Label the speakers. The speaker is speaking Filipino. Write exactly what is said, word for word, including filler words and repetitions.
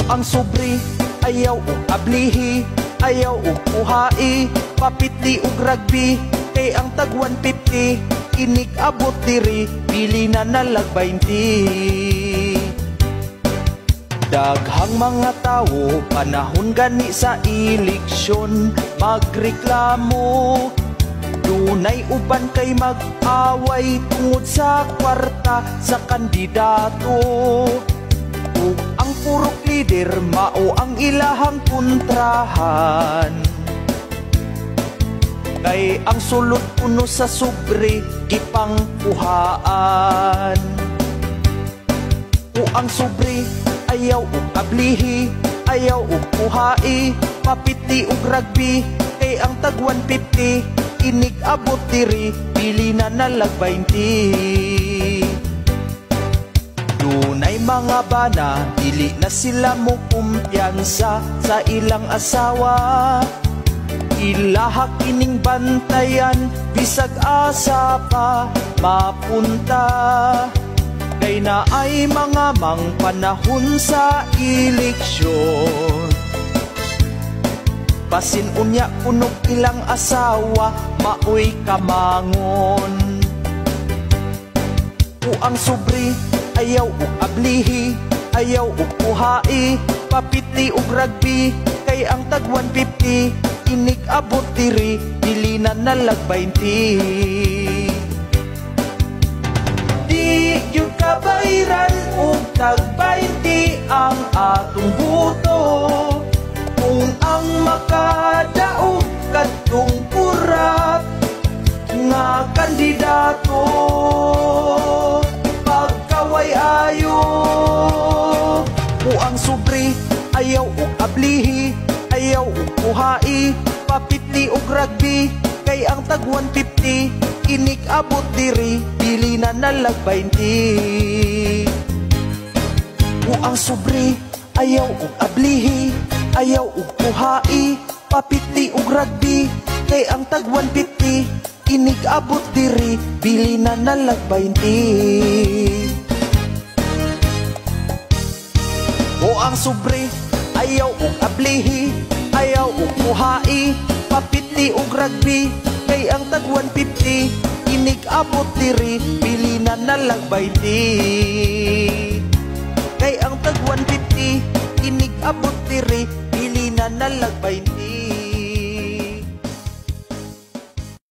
Speaker 1: Ang sobre ayaw og ablihi, ayaw og puhai, papiti og rugby, kay ang tag one fifty inig abot diri, pili na nalag twenty. Daghang mga tawo panahon gani sa eleksyon magreklamo, dunay uban kay mag-away tungod sa kwarta sa kandidato. Ug ang purok leader mao ang ilahang kontrahan, kay ang sulod puno sa sobre gipangkuhaan. O ang sobre ayaw og ablihi, ayaw og puhai, papiti og rugby, kay ang tag one fifty inig abot diri, pili na nalag twenty. Dunay mga bana, dili na sila mo kumpiyansa sa ilang asawa. Ilaha kining bantayan, bisag asa pa mapunta. Kay na ay mga mang panahon sa eleksyon, basin unya kunog ilang asawa, maoy kamangon. O ang sobre ayaw og ablihi, ayaw og puhai, papiti og rugby, kay ang tag one fifty inig abot diri, dili na nalag twenty. Di gyud kabayran og tag twenty ang atong buto, kung ang makadaog kadtong kurap nga kandidato. Pagkaway ayo o ang sobre ayaw og ablihi, ayaw og puhai, papiti og rugby, kay ang tag one fifty inig abot diri, dili na nalag twenty. O ang sobre ayaw og ablihi, ayaw og puhai, papiti og rugby, kay ang tag one fifty inig abot diri, bili na nalag twenty. O ang sobre ayaw og ablihi, ayaw og puhai, papiti og rugby, kay ang tag one fifty inig abot diri, bili na nalag twenty. Kay ang tag one fifty inig abot diri, bili na nalag twenty.